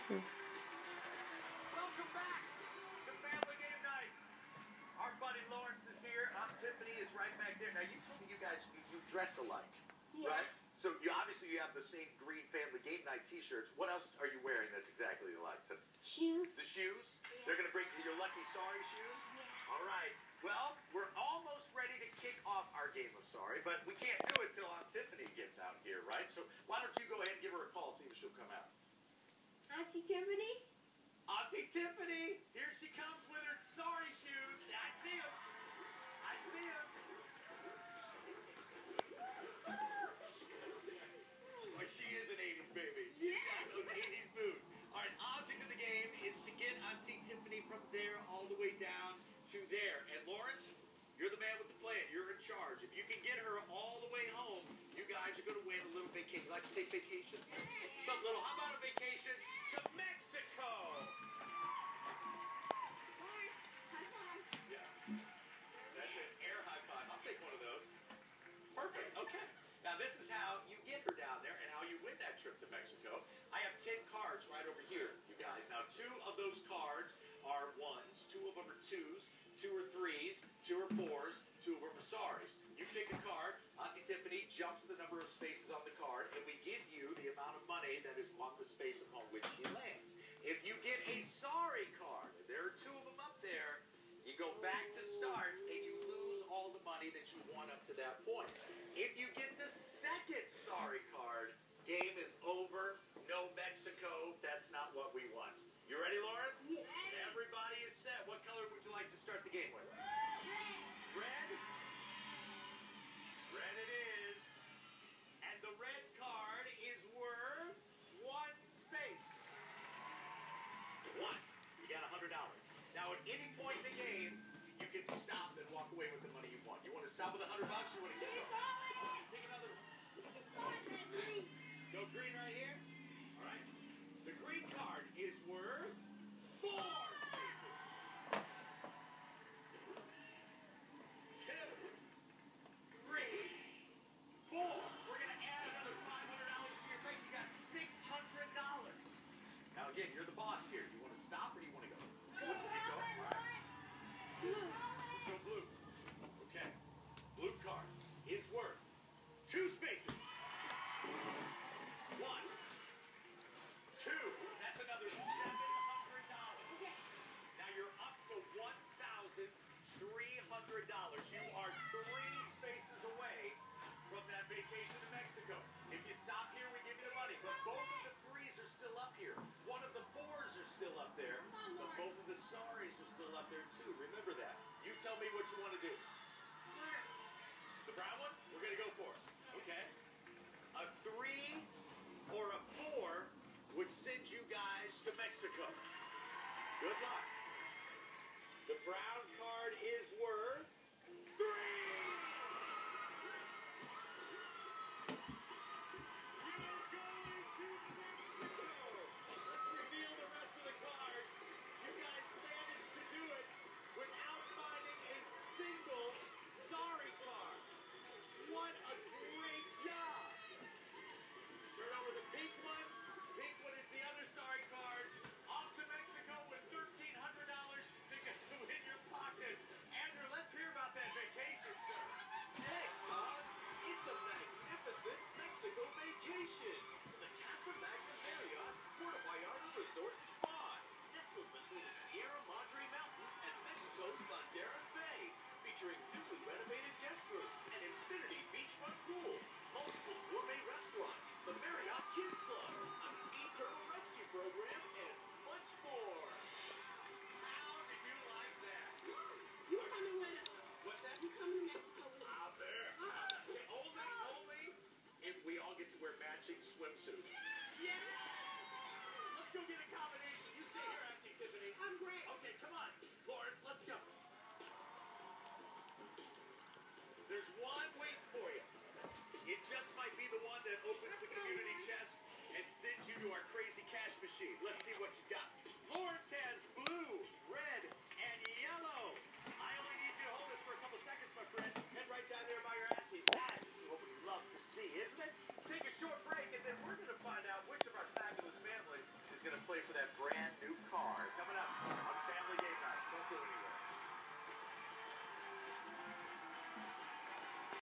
Welcome back to Family Game Night. Our buddy Lawrence is here. Tiffany is right back there. Now, you told me you guys, you dress alike, right? So you obviously you have the same green Family Game Night T-shirts. What else are you wearing that's exactly alike? Shoes. The shoes? Yeah. They're going to bring your Lucky Sorry shoes? Yeah. All right. Well, we're almost ready to kick off our game of Sorry, but we can't do it till Aunt Tiffany gets out here, right? So why don't you go ahead and give her a call, see if she'll come out. Auntie Tiffany? Auntie Tiffany! Here she comes with her sorry shoes. I see them. I see them. Well, she is an 80s baby. She's got those 80s moves. All right, object of the game is to get Auntie Tiffany from there all the way down to there. And Lawrence, you're the man with the plan. You're in charge. If you can get her all the way home, you guys are going to win a little vacation. Like to take vacation? Some little, how about a vacation to Mexico? Yeah. That's an air high five. I'll take one of those. Perfect. Okay. Now, this is how you get her down there and how you win that trip to Mexico. I have 10 cards right over here, you guys. Now, 2 of those cards are 1s, 2 of them are 2s, 2 are 3s, 2 are 4s, 2 of them are sorries. You pick a card. Auntie Tiffany jumps the number of spaces on the card, and we give you the amount of money that is on the space upon which she lands. If you get a sorry card, and there are 2 of them up there, you go back to start, and you lose all the money that you won up to that point. If you get the second sorry card, game is over. No Mexico. That's not what we want. You ready, Lawrence? Yeah. Everybody is set. What color would you like to start the game with? Red? Red it is. And the red card is worth 1 space. 1. You got $100. Now, at any point in the game, you can stop and walk away with the money you want. You want to stop with $100? You want to keep going? Take another one. Go green right here. All right. The green card is worth 4 spaces. 2, 3, 4. We're going to add another $500 to your bank. You got $600. Now, again, you're the boss here. You want to stop or do you want to go? Go. All right. Let's go blue. Okay. Blue card is worth 2 spaces. 1, 2. That's another $700. Now you're up to $1,300. You are 3 spaces away from that vacation to Mexico. If you stop here, we give you the money. But both of the 3s are still up here. One of the 4s are still up there. But both of the sorries are still up there too. Remember that. You tell me what you want to do. The brown one? We're going to go for it. Okay. A 3 or a 4 would send you guys to Mexico. Good luck. The brown